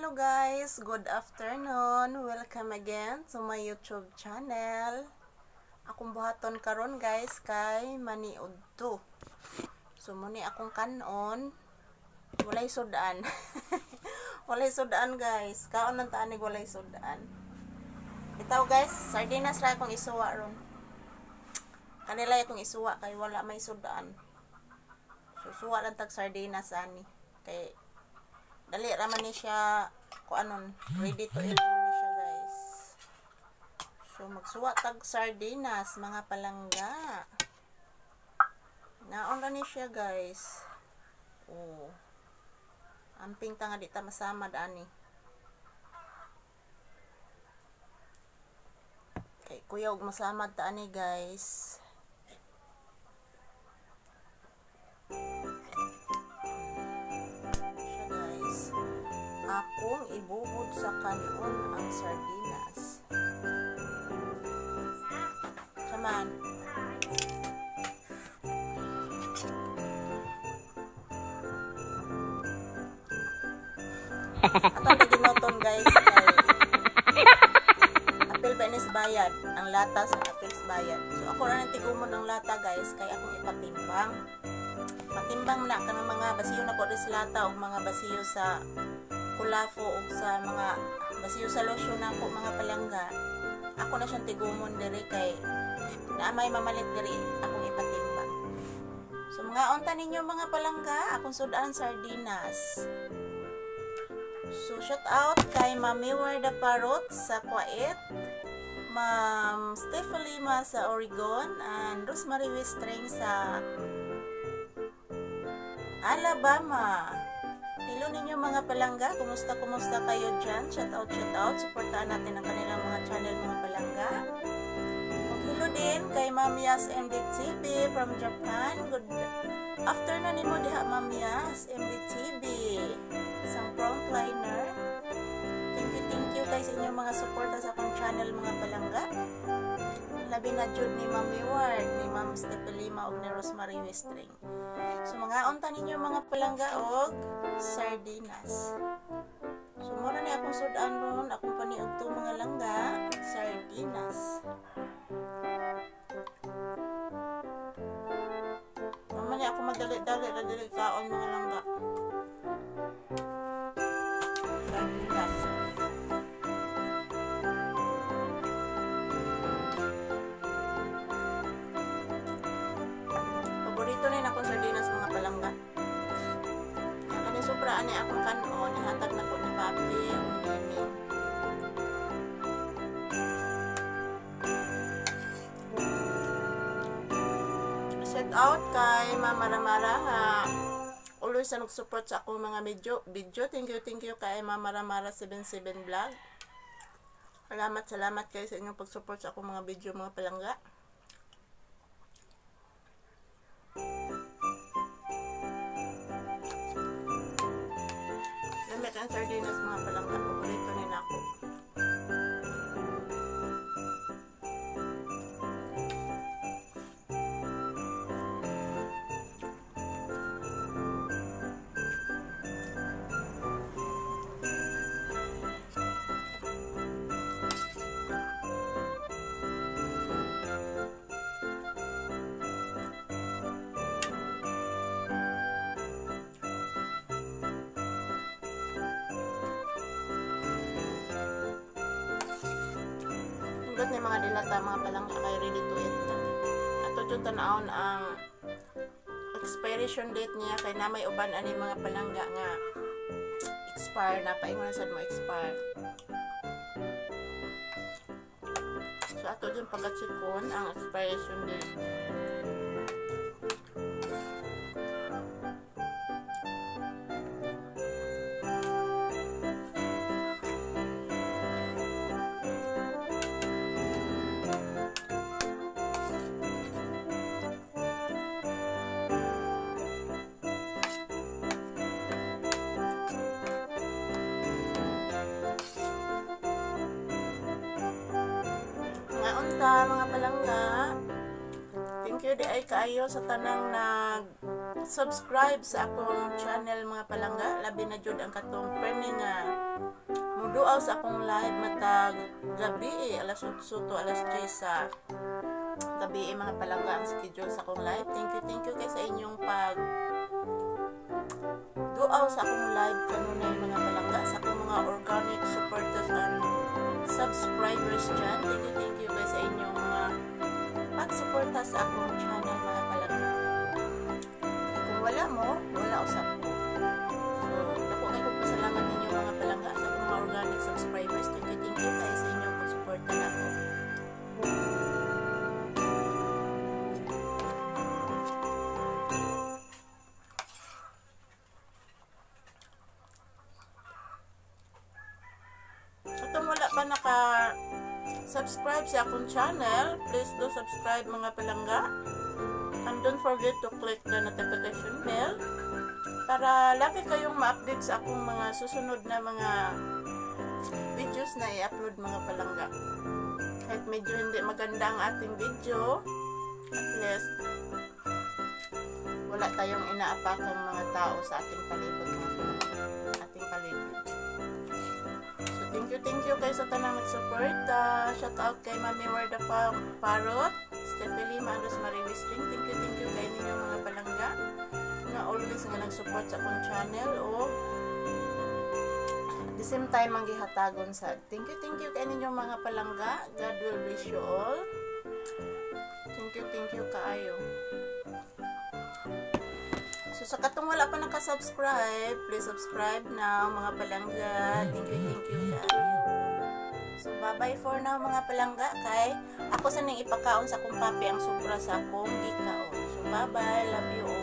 Hello guys, good afternoon. Welcome again to my YouTube channel. Akong buhaton karon guys kay maniud to. So muni akong kanon. Walay sudan. Walay sudan guys. Kaon nang taanig walay sudan. Bitaw guys, sardinas ra akong isuwa ron. Kanila akong isuwa kay wala may sudan. So suwa lang tag sardinas ani. Kay dali raman ni siya ko anon, ready to eat naman ni siya guys. So magsuwa tag sardinas mga palangga. Naon ra ni siya guys. Oh. Amping tanga di ta masama ani. Kay kuya og masama ta ani guys. Akong ibubod sa kanon ang sardinas. Saman. Atong ginoton guys kay apil ba inis bayad ang lata sa apil bayad. So ako ra nang tigumon ang lata guys kay akong ipatimbang. Matimbang na kanang mga basiyo na po sa lata o mga basiyo sa kulafo o sa mga basiyo sa lotion na po mga palangga. Ako na siyang tigumon diri kay naamay mamalit diri akong ipatimbang. So mga unta ninyo mga palangga, akong sudan sardinas. So shout out kay Mami Warda Parot sa Kuwait, Ma'am Steph Lima sa Oregon, and Rosemary Westring sa Alabama. Hello ninyo mga palangga, kumusta kayo dyan? Shout out, supportahan natin ang kanilang mga channel mga palangga. Hello din kay Ma'am Yas MDTV from Japan. Good afternoon nimo diha Ma'am Yas MDTV, isang frontliner. Thank you kay sa inyong mga suporta sa akong channel mga palangga. Labi na jud ni Ma'am Ward, ni Ma'am Steph Lima ug ni Rosemary Westring. So mga unta ninyo mga palangga og sardinas. So mura ni akong sudan ron, akong paniog to mga langga, sardinas. Mamaya ako madali-dali na dili kaon mga langga. Sardinas. Paborito ni akong sardinas mga palangga. Kani sobra ani akong kanon, ihatag na ko ni papi ang nini. Shout out kay Mama Ramara nga always na nag-support sa akong mga video. Thank you kay Mama Ramara 77 Vlog. Salamat kayo sa inyong pag-support sa akong mga video mga palangga. Gamit ang sardinas mga palangga, paborito nila ako. Hanggat ni mga dilata mga palangga kay ready to eat na. Ato dyan tanawon ang expiration date niya kay na may uban ani mga palangga nga expire na paingon sad mo expire. So ato dyan pagkatsikon ang expiration date. Mga palangga, thank you di ay kaayo sa tanang subscribe sa akong channel mga palangga. Labi na jud ang katong premi nga muduaw sa akong live matag gabi alas 8 to alas 10 sa gabi mga palangga ang schedule sa akong live. Thank you kay sa inyong pag duaw sa akong live kanunay mga palangga, sa akong mga organic supporters and subscribers dyan. Thank you kay sa inyong pagsuporta sa akong channel mga palangga. Kung wala mo, wala usap ko. So, dako kayo pasalamat ninyo mga palangga sa akong mga organic subscribers. Thank you kay sa inyong pagsuporta na ako. Kung wala pa naka-subscribe sa akong channel, please do subscribe mga palangga. And don't forget to click the notification bell para lagi kayong ma-update sa akong mga susunod na mga videos na i-upload mga palangga. Kahit medyo hindi maganda ang ating video, at least wala tayong inaapakang mga tao sa ating palibot mga palangga. Ating palibot. Thank you kay sa tanang nag-support. Shout out kay Mami Warda Parot, Stephanie Manos Mariwis String. Thank you kay ninyo mga palangga nga always nga nag-support sa akong channel o at the same time ang gihatagon sa thank you kay ninyo mga palangga. God will bless you all. Thank you kaayo. So sa katong wala pa naka-subscribe, please subscribe na mga palangga. Thank you guys. So bye for now mga palangga, kay ako sa ning ipakaon sa akong papi ang sobra sa akong gikaon. So bye, love you all.